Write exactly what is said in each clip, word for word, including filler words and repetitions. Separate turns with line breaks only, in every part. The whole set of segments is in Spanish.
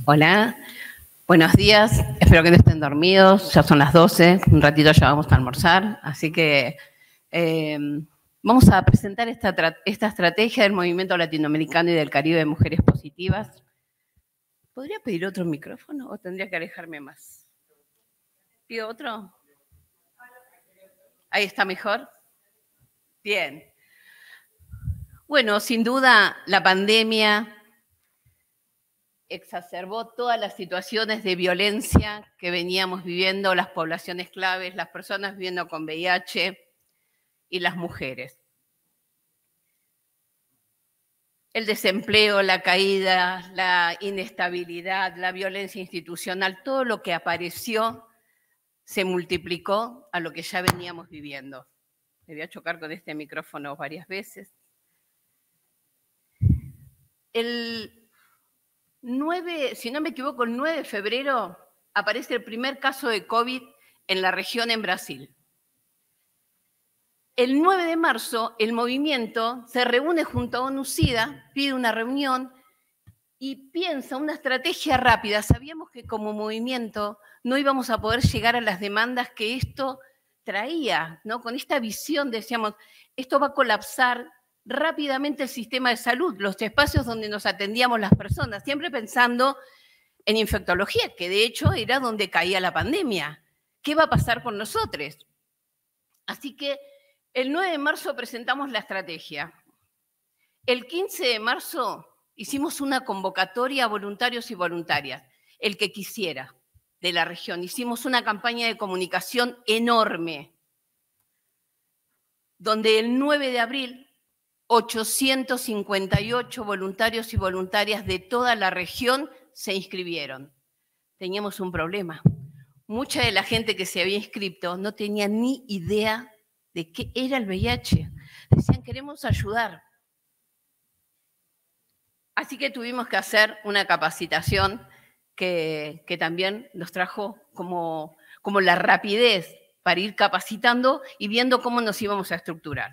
Hola, buenos días, espero que no estén dormidos, ya son las doce, un ratito ya vamos a almorzar, así que eh, vamos a presentar esta, esta estrategia del Movimiento Latinoamericano y del Caribe de Mujeres Positivas. ¿Podría pedir otro micrófono o tendría que alejarme más? ¿Pido otro? ¿Ahí está mejor? Bien. Bueno, sin duda la pandemia exacerbó todas las situaciones de violencia que veníamos viviendo las poblaciones claves, las personas viviendo con V I H y las mujeres. El desempleo, la caída, la inestabilidad, la violencia institucional, todo lo que apareció se multiplicó a lo que ya veníamos viviendo. Me voy a chocar con este micrófono varias veces. El nueve, si no me equivoco, el nueve de febrero aparece el primer caso de COVID en la región en Brasil. El nueve de marzo, el movimiento se reúne junto a ONU-SIDA, pide una reunión y piensa una estrategia rápida. Sabíamos que como movimiento no íbamos a poder llegar a las demandas que esto traía, ¿no? Con esta visión decíamos, esto va a colapsar rápidamente el sistema de salud, los espacios donde nos atendíamos las personas, siempre pensando en infectología, que de hecho era donde caía la pandemia. ¿Qué va a pasar con nosotros? Así que el nueve de marzo presentamos la estrategia. El quince de marzo hicimos una convocatoria a voluntarios y voluntarias, el que quisiera, de la región. Hicimos una campaña de comunicación enorme, donde el nueve de abril ochocientos cincuenta y ocho voluntarios y voluntarias de toda la región se inscribieron. Teníamos un problema. Mucha de la gente que se había inscrito no tenía ni idea de qué era el V I H. Decían, queremos ayudar. Así que tuvimos que hacer una capacitación que, que también nos trajo como, como la rapidez para ir capacitando y viendo cómo nos íbamos a estructurar.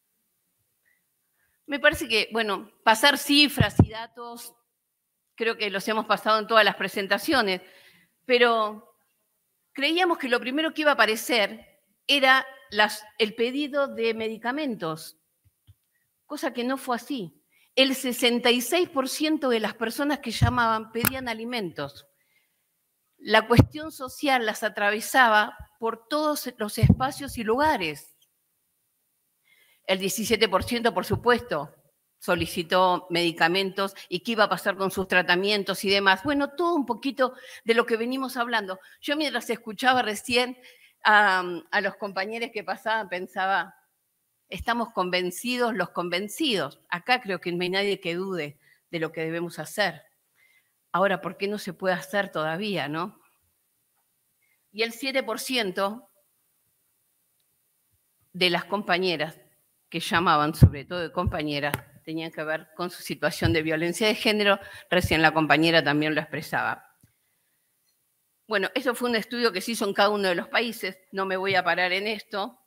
Me parece que, bueno, pasar cifras y datos, creo que los hemos pasado en todas las presentaciones, pero creíamos que lo primero que iba a aparecer era las, el pedido de medicamentos, cosa que no fue así. El sesenta y seis por ciento de las personas que llamaban pedían alimentos. La cuestión social las atravesaba por todos los espacios y lugares. El diecisiete por ciento, por supuesto, solicitó medicamentos y qué iba a pasar con sus tratamientos y demás. Bueno, todo un poquito de lo que venimos hablando. Yo mientras escuchaba recién a, a los compañeros que pasaban, pensaba, estamos convencidos los convencidos. Acá creo que no hay nadie que dude de lo que debemos hacer. Ahora, ¿por qué no se puede hacer todavía, no? Y el siete por ciento de las compañeras que llamaban, sobre todo de compañeras, tenían que ver con su situación de violencia de género. Recién la compañera también lo expresaba. Bueno, eso fue un estudio que se hizo en cada uno de los países. No me voy a parar en esto,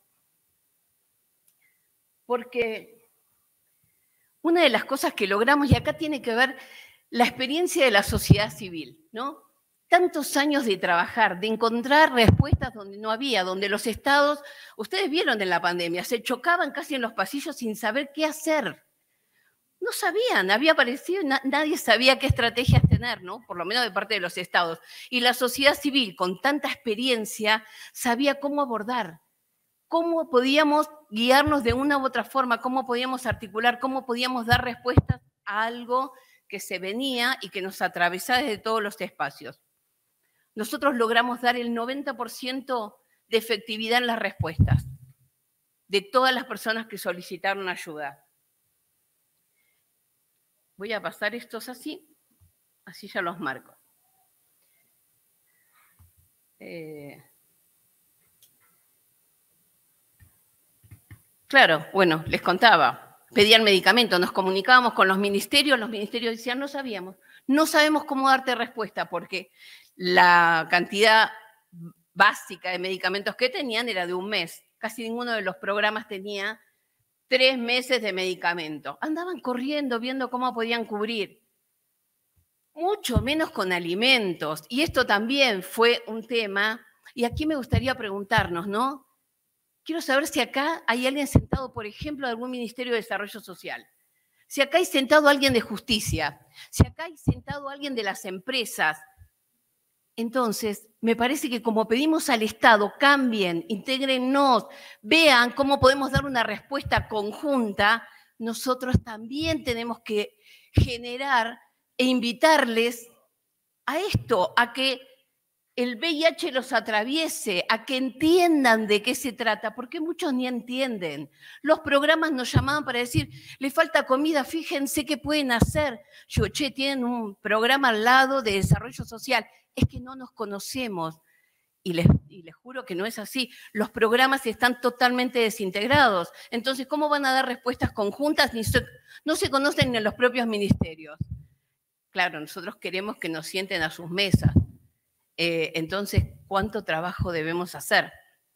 porque una de las cosas que logramos, y acá tiene que ver la experiencia de la sociedad civil, ¿no? Tantos años de trabajar, de encontrar respuestas donde no había, donde los estados, ustedes vieron en la pandemia, se chocaban casi en los pasillos sin saber qué hacer. No sabían, había aparecido, nadie sabía qué estrategias tener, ¿no? Por lo menos de parte de los estados. Y la sociedad civil, con tanta experiencia, sabía cómo abordar, cómo podíamos guiarnos de una u otra forma, cómo podíamos articular, cómo podíamos dar respuestas a algo que se venía y que nos atravesaba desde todos los espacios. Nosotros logramos dar el noventa por ciento de efectividad en las respuestas de todas las personas que solicitaron ayuda. Voy a pasar estos así, así ya los marco. Eh... Claro, bueno, les contaba, pedían medicamentos, nos comunicábamos con los ministerios, los ministerios decían, no sabíamos, no sabemos cómo darte respuesta, porque la cantidad básica de medicamentos que tenían era de un mes. Casi ninguno de los programas tenía tres meses de medicamento. Andaban corriendo, viendo cómo podían cubrir. mucho menos con alimentos. Y esto también fue un tema, y aquí me gustaría preguntarnos, ¿no? Quiero saber si acá hay alguien sentado, por ejemplo, de algún Ministerio de Desarrollo Social. Si acá hay sentado alguien de justicia, si acá hay sentado alguien de las empresas. Entonces, me parece que como pedimos al Estado, cambien, intégrennos, vean cómo podemos dar una respuesta conjunta, nosotros también tenemos que generar e invitarles a esto, a que el V I H los atraviese, a que entiendan de qué se trata, porque muchos ni entienden. Los programas nos llamaban para decir, le falta comida, fíjense qué pueden hacer. Yo, che, tienen un programa al lado de desarrollo social. Es que no nos conocemos. Y les, y les juro que no es así. Los programas están totalmente desintegrados. Entonces, ¿cómo van a dar respuestas conjuntas? Ni se, no se conocen en los propios ministerios. Claro, nosotros queremos que nos sienten a sus mesas. Eh, entonces, ¿cuánto trabajo debemos hacer?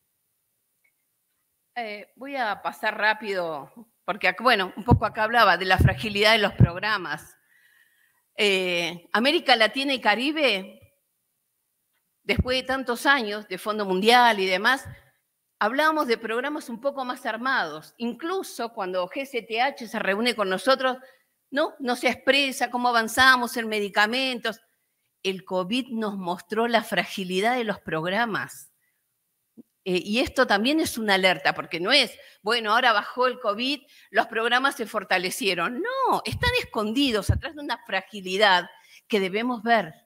Eh, voy a pasar rápido, porque, bueno, un poco acá hablaba de la fragilidad de los programas. Eh, América Latina y Caribe, después de tantos años de Fondo Mundial y demás, hablábamos de programas un poco más armados. Incluso cuando G C T H se reúne con nosotros, ¿no? Nos expresa cómo avanzamos en medicamentos. El COVID nos mostró la fragilidad de los programas. Eh, y esto también es una alerta, porque no es, bueno, ahora bajó el COVID, los programas se fortalecieron. No, están escondidos atrás de una fragilidad que debemos ver.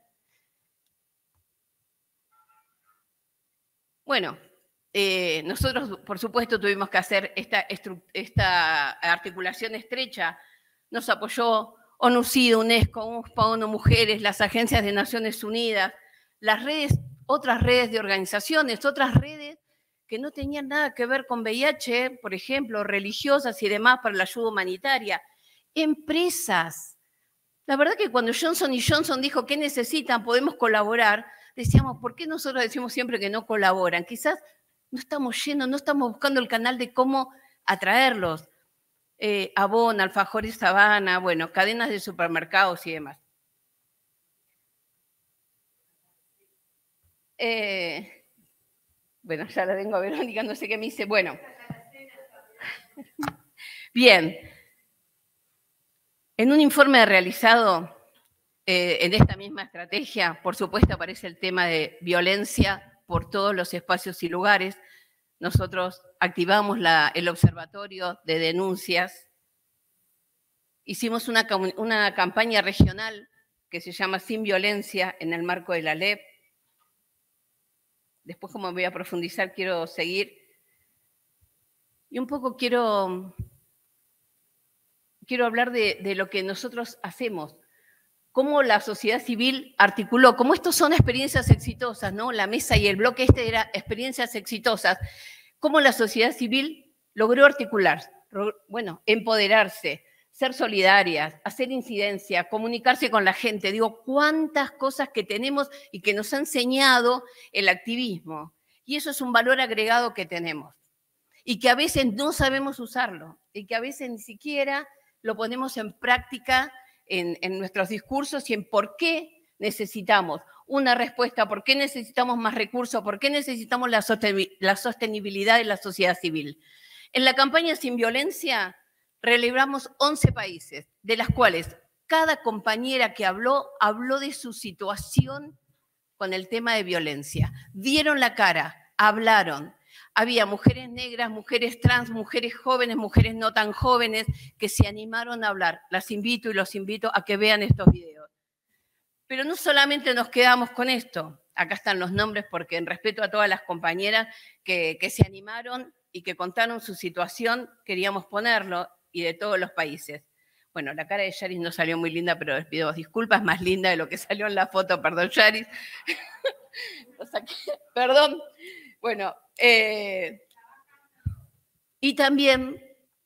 Bueno, eh, nosotros, por supuesto, tuvimos que hacer esta, esta articulación estrecha. Nos apoyó ONU-SIDA, UNESCO, UNSPA, Mujeres, las agencias de Naciones Unidas, las redes, otras redes de organizaciones, otras redes que no tenían nada que ver con V I H, por ejemplo, religiosas y demás para la ayuda humanitaria. Empresas. La verdad que cuando Johnson y Johnson dijo que necesitan, podemos colaborar, decíamos, ¿por qué nosotros decimos siempre que no colaboran? Quizás no estamos yendo, no estamos buscando el canal de cómo atraerlos. Eh, Avon, Alfajores Sabana, bueno, cadenas de supermercados y demás. Eh, bueno, ya la tengo a Verónica, no sé qué me dice. Bueno. Bien. En un informe realizado eh, en esta misma estrategia, por supuesto, aparece el tema de violencia por todos los espacios y lugares. Nosotros activamos la, el observatorio de denuncias. Hicimos una, una campaña regional que se llama Sin Violencia en el marco de la L E P. Después, como voy a profundizar, quiero seguir. Y un poco quiero, quiero hablar de, de lo que nosotros hacemos, cómo la sociedad civil articuló, cómo estos son experiencias exitosas, ¿no? La mesa y el bloque este era experiencias exitosas, cómo la sociedad civil logró articular, bueno, empoderarse, ser solidarias, hacer incidencia, comunicarse con la gente. Digo, cuántas cosas que tenemos y que nos ha enseñado el activismo. Y eso es un valor agregado que tenemos. Y que a veces no sabemos usarlo. Y que a veces ni siquiera lo ponemos en práctica en, en nuestros discursos y en por qué necesitamos una respuesta, por qué necesitamos más recursos, por qué necesitamos la sostenibilidad de la sociedad civil. En la campaña Sin Violencia relevamos once países, de las cuales cada compañera que habló, habló de su situación con el tema de violencia. Dieron la cara, hablaron. Había mujeres negras, mujeres trans, mujeres jóvenes, mujeres no tan jóvenes, que se animaron a hablar. Las invito y los invito a que vean estos videos. Pero no solamente nos quedamos con esto. Acá están los nombres porque en respeto a todas las compañeras que, que se animaron y que contaron su situación, queríamos ponerlo, y de todos los países. Bueno, la cara de Yaris no salió muy linda, pero les pido disculpas, más linda de lo que salió en la foto, perdón, Yaris. O sea que, perdón. Bueno, eh, y también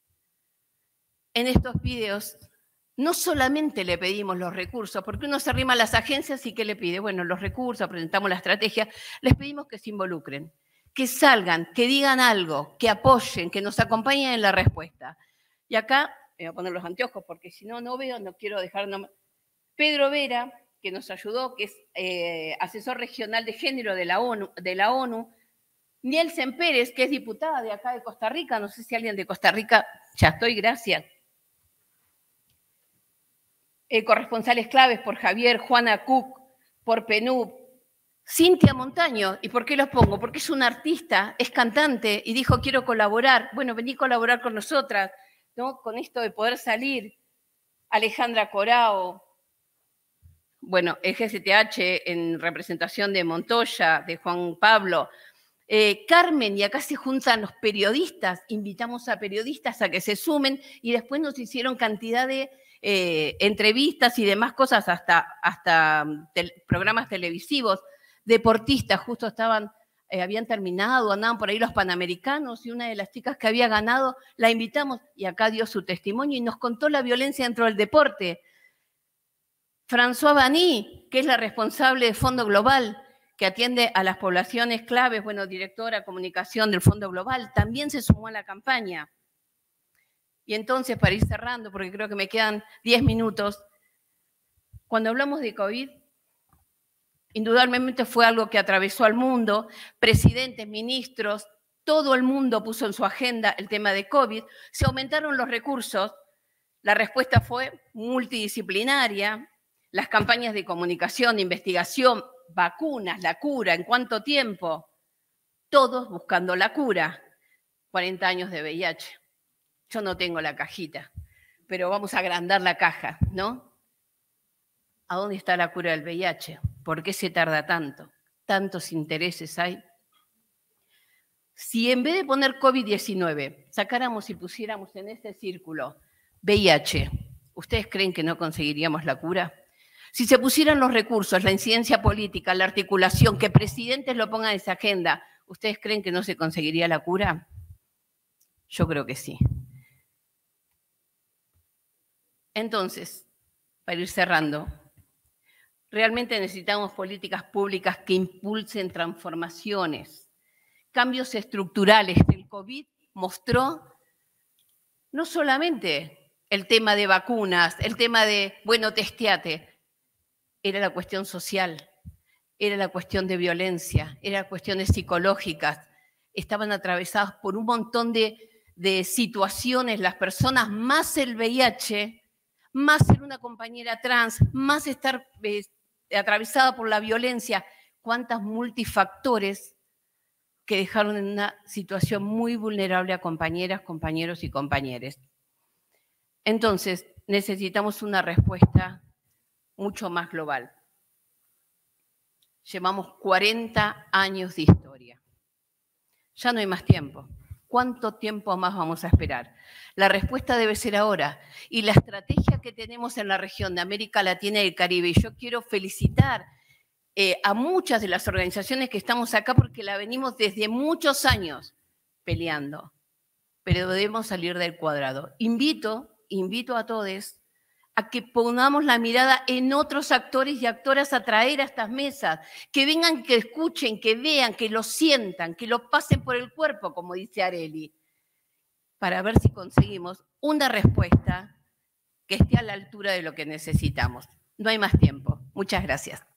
en estos videos no solamente le pedimos los recursos, porque uno se arrima a las agencias y ¿qué le pide? Bueno, los recursos, presentamos la estrategia, les pedimos que se involucren, que salgan, que digan algo, que apoyen, que nos acompañen en la respuesta. Y acá, me voy a poner los anteojos porque si no, no veo, no quiero dejar... No... Pedro Vera, que nos ayudó, que es eh, asesor regional de género de la ONU, de la ONU, Nielsen Pérez, que es diputada de acá de Costa Rica, no sé si alguien de Costa Rica, ya estoy, gracias. Eh, corresponsales claves por Javier, Juana Cook, por Penú, Cintia Montaño. ¿Y por qué los pongo? Porque es una artista, es cantante y dijo, quiero colaborar. Bueno, vení a colaborar con nosotras, ¿no? Con esto de poder salir. Alejandra Corao, bueno, el G C T H en representación de Montoya, de Juan Pablo. Eh, Carmen, y acá se juntan los periodistas, invitamos a periodistas a que se sumen y después nos hicieron cantidad de eh, entrevistas y demás cosas, hasta, hasta tel, programas televisivos. Deportistas, justo estaban, eh, habían terminado, andaban por ahí los Panamericanos y una de las chicas que había ganado la invitamos y acá dio su testimonio y nos contó la violencia dentro del deporte. François Bani, que es la responsable del Fondo Global, que atiende a las poblaciones claves, bueno, directora de comunicación del Fondo Global, también se sumó a la campaña. Y entonces, para ir cerrando, porque creo que me quedan diez minutos, cuando hablamos de COVID, indudablemente fue algo que atravesó al mundo, presidentes, ministros, todo el mundo puso en su agenda el tema de COVID, se aumentaron los recursos, la respuesta fue multidisciplinaria, las campañas de comunicación, de investigación, vacunas, la cura, ¿en cuánto tiempo? Todos buscando la cura. cuarenta años de V I H. Yo no tengo la cajita, pero vamos a agrandar la caja, ¿no? ¿A dónde está la cura del V I H? ¿Por qué se tarda tanto? ¿Tantos intereses hay? Si en vez de poner COVID diecinueve, sacáramos y pusiéramos en este círculo V I H, ¿ustedes creen que no conseguiríamos la cura? Si se pusieran los recursos, la incidencia política, la articulación, que presidentes lo pongan en esa agenda, ¿ustedes creen que no se conseguiría la cura? Yo creo que sí. Entonces, para ir cerrando, realmente necesitamos políticas públicas que impulsen transformaciones, cambios estructurales. El COVID mostró no solamente el tema de vacunas, el tema de, bueno, testeate, era la cuestión social, era la cuestión de violencia, eran cuestiones psicológicas, estaban atravesadas por un montón de, de situaciones, las personas, más el V I H, más ser una compañera trans, más estar eh, atravesada por la violencia, cuántos multifactores que dejaron en una situación muy vulnerable a compañeras, compañeros y compañeres. Entonces, necesitamos una respuesta mucho más global. Llevamos cuarenta años de historia. Ya no hay más tiempo. ¿Cuánto tiempo más vamos a esperar? La respuesta debe ser ahora. Y la estrategia que tenemos en la región de América Latina y el Caribe, y yo quiero felicitar eh, a muchas de las organizaciones que estamos acá porque la venimos desde muchos años peleando, pero debemos salir del cuadrado. Invito, invito a todos a que pongamos la mirada en otros actores y actoras a traer a estas mesas, que vengan, que escuchen, que vean, que lo sientan, que lo pasen por el cuerpo, como dice Areli, para ver si conseguimos una respuesta que esté a la altura de lo que necesitamos. No hay más tiempo. Muchas gracias.